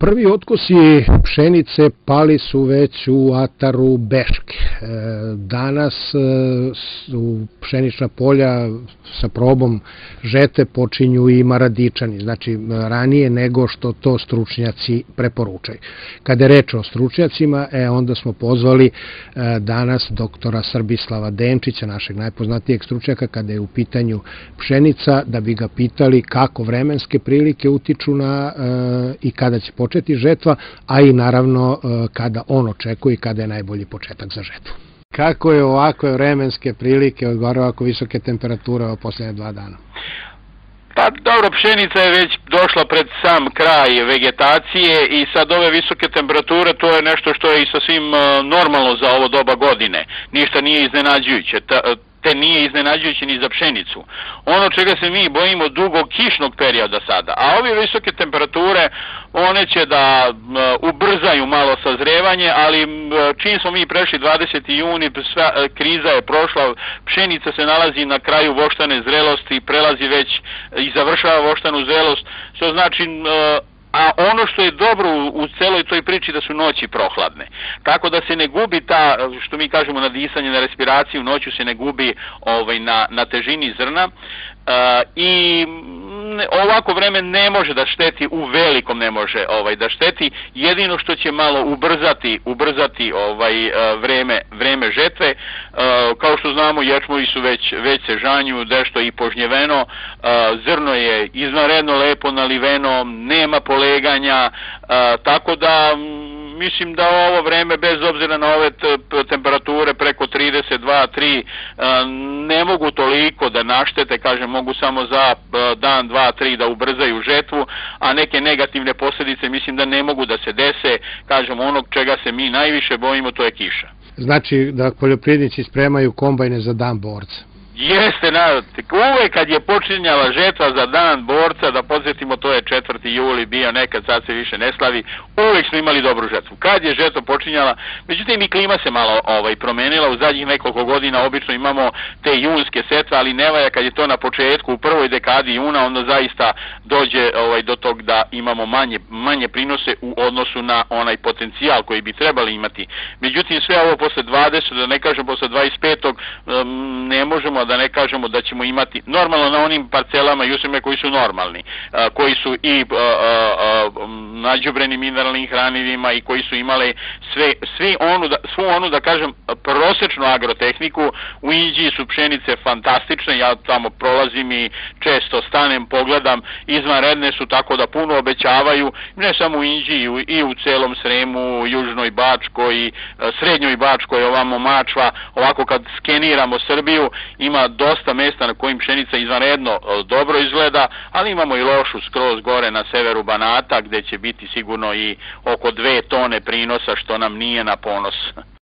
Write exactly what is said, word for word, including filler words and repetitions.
Prvi otkosi pšenice pali su već u ataru Beške. Danas su pšenična polja sa probom žete počinju i maradičani, znači ranije nego što to stručnjaci preporučaju. Kada je reč o stručnjacima, e, onda smo pozvali danas doktora Srbislava Denčića, našeg najpoznatijeg stručnjaka, kada je u pitanju pšenica, da bi ga pitali kako vremenske prilike utiču na i kada će početi žetva, a i naravno kada on očekuje i kada je najbolji početak za žetvu. Kako je ovakve vremenske prilike, odgovara ovako visoke temperature u posljednje dva dana? Pa dobro, pšenica je već došla pred sam kraj vegetacije i sad ove visoke temperature, to je nešto što je i sasvim normalno za ovo doba godine. Ništa nije iznenađujuće. te nije iznenađujuće ni za pšenicu. Ono čega se mi bojimo dugog kišnog perioda sada, a ove visoke temperature, one će da ubrzaju malo sazrevanje, ali čim smo mi prešli dvadeseti juni, sva kriza je prošla, pšenica se nalazi na kraju voštane zrelosti, prelazi već i završava voštanu zrelost, što znači... A ono što je dobro u celoj toj priči da su noći prohladne. Tako da se ne gubi ta, što mi kažemo, na disanje, na respiraciju, noću se ne gubi ovaj, na, na težini zrna. Uh, i ovako vreme ne može da šteti, u velikom ne može ovaj, da šteti, jedino što će malo ubrzati, ubrzati ovaj, vreme, vreme žetve. Uh, kao što znamo, ječmovi su već, već se žanju, dešto i požnjeveno, uh, zrno je izvanredno lepo naliveno, nema poleganja, uh, tako da mislim da ovo vreme, bez obzira na ove temperature preko trideset dva tri, ne mogu toliko da naštete, kažem, mogu samo za dan, dva, tri da ubrzaju žetvu, a neke negativne posljedice mislim da ne mogu da se dese, kažem, onog čega se mi najviše bojimo, to je kiša. Znači da poljoprivrednici spremaju kombajne za dan borca? Jeste, uvek kad je počinjala žetva za dan borca, da podsjetimo, to je četvrti juli bio nekad, sad se više ne slavi, uvek smo imali dobru žetvu. Kad je žetva počinjala, međutim i klima se malo ovaj, promenila, u zadnjih nekoliko godina obično imamo te junske setve, ali ne valja kad je to na početku, u prvoj dekadi juna, onda zaista dođe ovaj, do tog da imamo manje, manje prinose u odnosu na onaj potencijal koji bi trebali imati. Međutim, sve ovo posle dvadesetog, da ne kažem posle dvadeset petog, ne možemo da ne kažemo da ćemo imati normalno na onim parcelama i usjevima koji su normalni, a, koji su i a, a, a, nađubreni mineralnim hranivima i koji su imali sve, svi onu, da, svu onu, da kažem, prosečnu agrotehniku. U Inđiji su pšenice fantastične, ja tamo prolazim i često stanem, pogledam, izvanredne su, tako da puno obećavaju, ne samo u Inđiji, i u celom Sremu, Južnoj Bačkoj, Srednjoj Bačkoj, ovamo Mačva, ovako kad skeniramo Srbiju, ima dosta mesta na kojim pšenica izvanredno dobro izgleda, ali imamo i lošu skroz gore na severu Banata, gde će biti sigurno i oko dve tone prinosa, što nam nije na ponos.